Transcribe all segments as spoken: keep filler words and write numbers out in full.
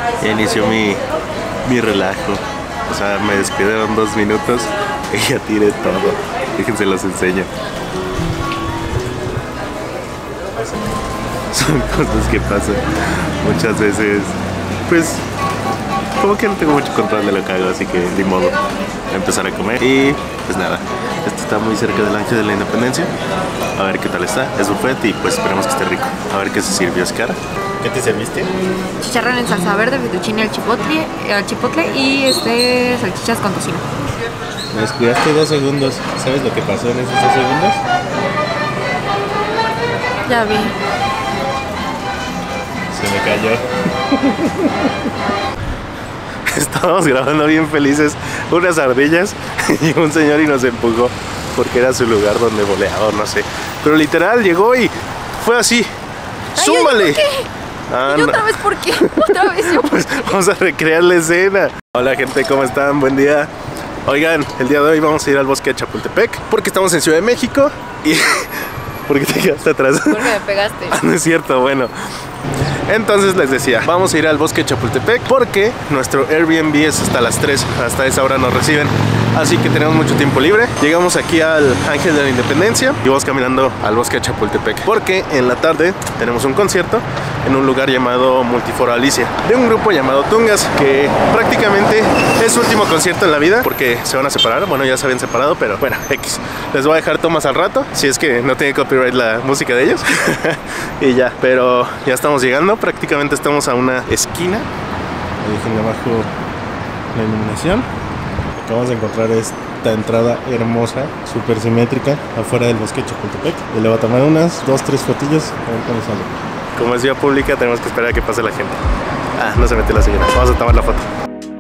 Ya inició mi, mi relajo. O sea, me despidieron dos minutos y ya tiré todo. Fíjense, los enseño. Son cosas que pasan muchas veces. Pues, como que no tengo mucho control de lo que hago, así que ni modo. Voy a empezar a comer y pues nada. Esto está muy cerca del Ángel de la Independencia. A ver qué tal está. Es buffet y pues esperemos que esté rico. A ver qué se sirvió, Oscar. ¿Qué te serviste? Chicharrón en salsa verde, fettuccine al chipotle, al chipotle y este salchichas con tocino. Me descuidaste dos segundos. ¿Sabes lo que pasó en esos dos segundos? Ya vi. Se me cayó. Estábamos grabando bien felices unas ardillas y un señor y nos empujó porque era su lugar donde voleaba, no sé. Pero literal llegó y fue así. Ay, ¡súmale! ¿por qué? Ah, ¿Y no. otra vez por qué? Otra vez yo. Pues vamos a recrear la escena. Hola gente, ¿cómo están? Buen día. Oigan, el día de hoy vamos a ir al bosque de Chapultepec porque estamos en Ciudad de México y... ¿Por qué te quedaste atrás? Porque me pegaste. Ah, no es cierto, bueno. Entonces les decía, vamos a ir al bosque de Chapultepec porque nuestro Airbnb es hasta las tres, hasta esa hora nos reciben. Así que tenemos mucho tiempo libre. Llegamos aquí al Ángel de la Independencia y vamos caminando al bosque de Chapultepec porque en la tarde tenemos un concierto en un lugar llamado Multiforo Alicia de un grupo llamado Tungas, que prácticamente es su último concierto en la vida porque se van a separar. Bueno, ya se habían separado, pero bueno, X. Les voy a dejar tomas al rato, si es que no tiene copyright la música de ellos. Y ya, pero ya estamos llegando, prácticamente estamos a una esquina. Ahí dejen abajo la iluminación. Acabamos de encontrar esta entrada hermosa, súper simétrica, afuera del bosque de Chapultepec. Y le voy a tomar unas, dos, tres fotillos, a ver cómo sale. Como es vía pública, tenemos que esperar a que pase la gente. Ah, no se metió la señora. Vamos a tomar la foto.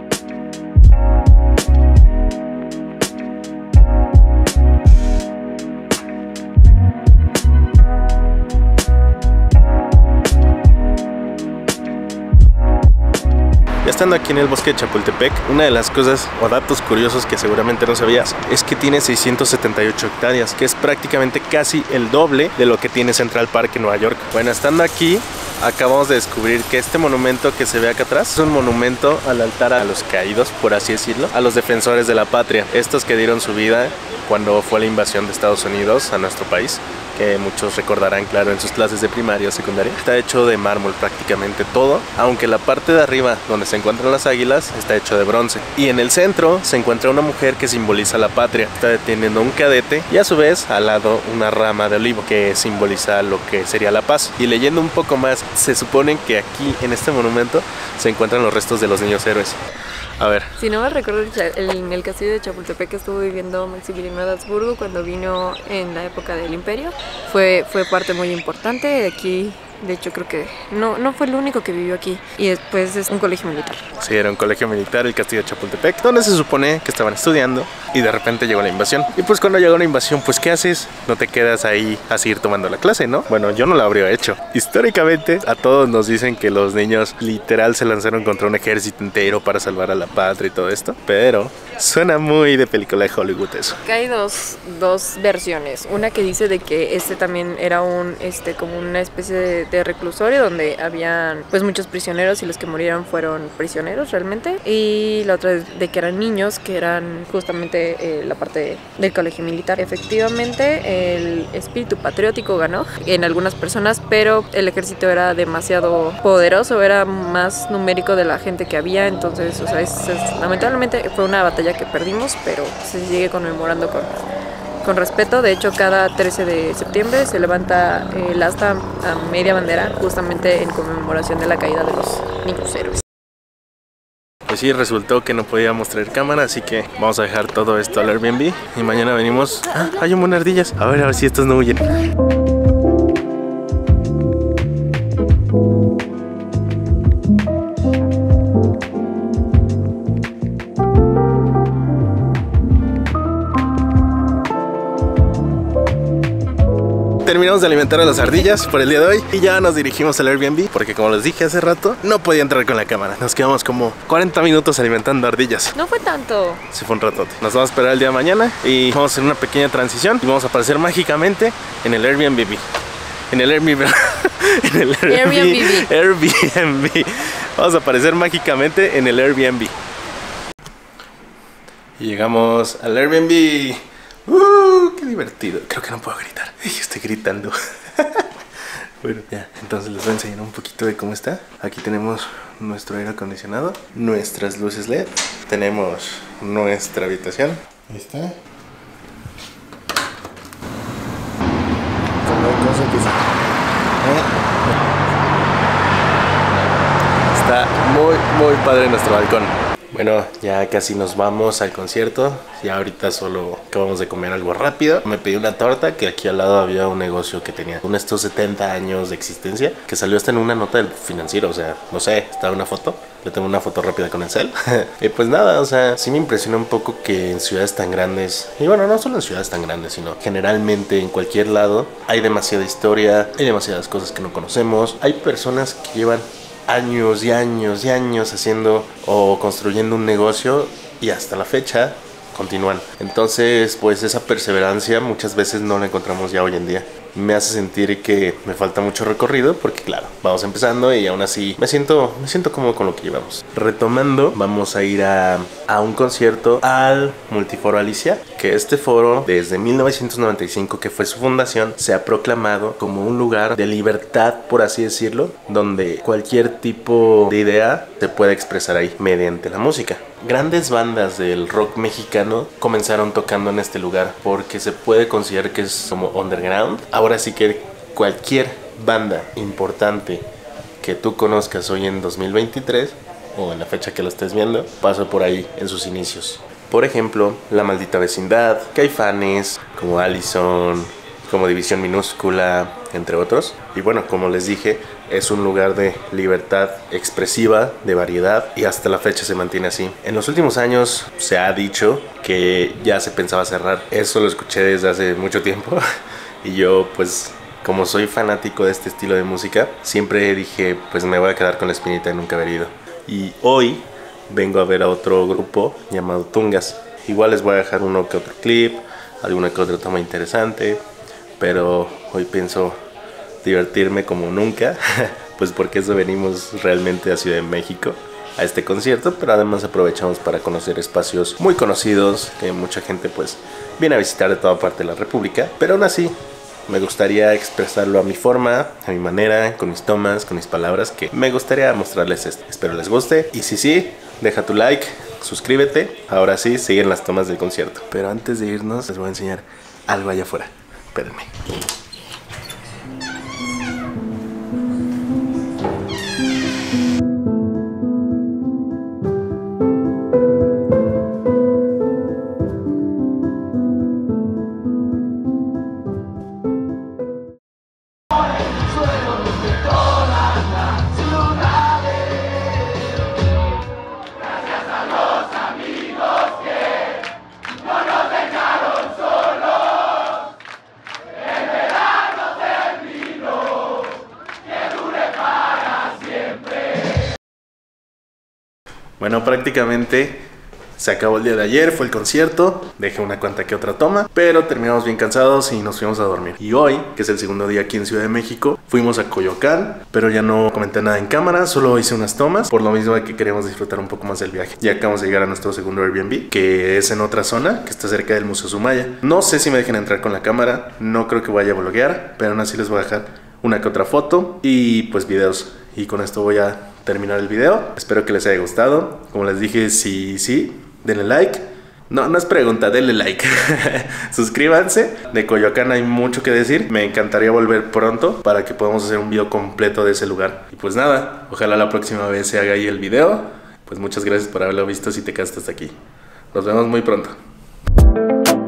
Ya estando aquí en el bosque de Chapultepec, una de las cosas o datos curiosos que seguramente no sabías es que tiene seiscientas setenta y ocho hectáreas, que es prácticamente casi el doble de lo que tiene Central Park en Nueva York. Bueno, estando aquí, acabamos de descubrir que este monumento que se ve acá atrás es un monumento al altar a los caídos, por así decirlo, a los defensores de la patria, estos que dieron su vida cuando fue la invasión de Estados Unidos a nuestro país, que muchos recordarán, claro, en sus clases de primaria o secundaria. Está hecho de mármol prácticamente todo, aunque la parte de arriba, donde se encuentran las águilas, está hecho de bronce. Y en el centro se encuentra una mujer que simboliza la patria. Está deteniendo un cadete y a su vez al lado una rama de olivo que simboliza lo que sería la paz. Y leyendo un poco más, se supone que aquí en este monumento se encuentran los restos de los niños héroes. A ver. Si no me recuerdo, en el castillo de Chapultepec estuvo viviendo Maximiliano de Habsburgo cuando vino en la época del Imperio. Fue, fue parte muy importante de aquí. De hecho, creo que no, no fue el único que vivió aquí. Y después es un colegio militar. Sí, era un colegio militar, el castillo de Chapultepec, donde se supone que estaban estudiando y de repente llegó la invasión. Y pues cuando llegó la invasión, pues ¿qué haces? No te quedas ahí a seguir tomando la clase, ¿no? Bueno, yo no lo habría hecho. Históricamente, a todos nos dicen que los niños literal se lanzaron contra un ejército entero para salvar a la patria y todo esto. Pero suena muy de película de Hollywood eso. Acá hay dos, dos versiones. Una que dice de que este también era un, este, como una especie de de reclusorio donde habían pues muchos prisioneros y los que murieron fueron prisioneros realmente, y la otra es de que eran niños que eran justamente eh, la parte del colegio militar. Efectivamente el espíritu patriótico ganó en algunas personas, pero el ejército era demasiado poderoso, era más numérico de la gente que había, entonces o sea, es, es, lamentablemente fue una batalla que perdimos, pero se sigue conmemorando con con respeto. De hecho, cada trece de septiembre se levanta el asta a media bandera justamente en conmemoración de la caída de los niños héroes. Pues sí, resultó que no podíamos traer cámara, así que vamos a dejar todo esto al Airbnb y mañana venimos. Ah, hay un buen de ardillas. A ver, a ver si estos no huyen. Terminamos de alimentar a las ardillas por el día de hoy y ya nos dirigimos al Airbnb porque, como les dije hace rato, no podía entrar con la cámara. Nos quedamos como cuarenta minutos alimentando ardillas. No fue tanto. Sí, fue un ratote. Nos vamos a esperar el día de mañana y vamos a hacer una pequeña transición y vamos a aparecer mágicamente en el Airbnb. En el Airbnb, en el Airbnb. Airbnb. Vamos a aparecer mágicamente en el Airbnb. Y llegamos al Airbnb. ¡Uh! ¡Qué divertido! Creo que no puedo gritar. Estoy gritando. Bueno, ya, entonces les voy a enseñar un poquito de cómo está. Aquí tenemos nuestro aire acondicionado, nuestras luces L E D, tenemos nuestra habitación. Ahí está. Está muy, muy padre nuestro balcón. Bueno, ya casi nos vamos al concierto. Ya ahorita solo acabamos de comer algo rápido. Me pedí una torta, que aquí al lado había un negocio que tenía unos estos setenta años de existencia, que salió hasta en una nota del Financiero. O sea, no sé, estaba una foto. Le tengo una foto rápida con el cel. Y pues nada, o sea, sí me impresiona un poco que en ciudades tan grandes, y bueno, no solo en ciudades tan grandes, sino generalmente en cualquier lado, hay demasiada historia, hay demasiadas cosas que no conocemos. Hay personas que llevan años y años y años haciendo o construyendo un negocio y hasta la fecha continúan. Entonces, pues esa perseverancia muchas veces no la encontramos ya hoy en día. Me hace sentir que me falta mucho recorrido porque claro, vamos empezando y aún así me siento, me siento cómodo con lo que llevamos. Retomando, vamos a ir a, a un concierto al Multiforo Alicia, que este foro desde mil novecientos noventa y cinco, que fue su fundación, se ha proclamado como un lugar de libertad, por así decirlo, donde cualquier tipo de idea se puede expresar ahí mediante la música. Grandes bandas del rock mexicano comenzaron tocando en este lugar porque se puede considerar que es como underground. Ahora sí que cualquier banda importante que tú conozcas hoy en dos mil veintitrés o en la fecha que lo estés viendo, pasó por ahí en sus inicios. Por ejemplo, La Maldita Vecindad, Caifanes, como Allison, como División Minúscula, entre otros. Y bueno, como les dije, es un lugar de libertad expresiva, de variedad, y hasta la fecha se mantiene así. En los últimos años se ha dicho que ya se pensaba cerrar. Eso lo escuché desde hace mucho tiempo. Y yo, pues, como soy fanático de este estilo de música, siempre dije, pues me voy a quedar con la espinita de nunca haber ido. Y hoy vengo a ver a otro grupo llamado Tungas. Igual les voy a dejar uno que otro clip, alguna que otra toma interesante, pero hoy pienso divertirme como nunca, pues porque eso venimos realmente a Ciudad de México, a este concierto, pero además aprovechamos para conocer espacios muy conocidos que mucha gente pues viene a visitar de toda parte de la República, pero aún así me gustaría expresarlo a mi forma, a mi manera, con mis tomas, con mis palabras, que me gustaría mostrarles esto. Espero les guste, y si sí, deja tu like, suscríbete. Ahora sí, siguen las tomas del concierto. Pero antes de irnos, les voy a enseñar algo allá afuera. Espérenme. Bueno, prácticamente se acabó el día de ayer, fue el concierto, dejé una cuanta que otra toma, pero terminamos bien cansados y nos fuimos a dormir. Y hoy, que es el segundo día aquí en Ciudad de México, fuimos a Coyoacán, pero ya no comenté nada en cámara, solo hice unas tomas, por lo mismo de que queríamos disfrutar un poco más del viaje. Ya acabamos de llegar a nuestro segundo Airbnb, que es en otra zona, que está cerca del Museo Sumaya. No sé si me dejen entrar con la cámara, no creo que vaya a vloguear, pero aún así les voy a dejar una que otra foto y pues videos. Y con esto voy a terminar el video. Espero que les haya gustado. Como les dije, si sí, denle like. No, no es pregunta, denle like. Suscríbanse. De Coyoacán hay mucho que decir. Me encantaría volver pronto para que podamos hacer un video completo de ese lugar. Y pues nada, ojalá la próxima vez se haga ahí el video. Pues muchas gracias por haberlo visto si te quedaste hasta aquí. Nos vemos muy pronto.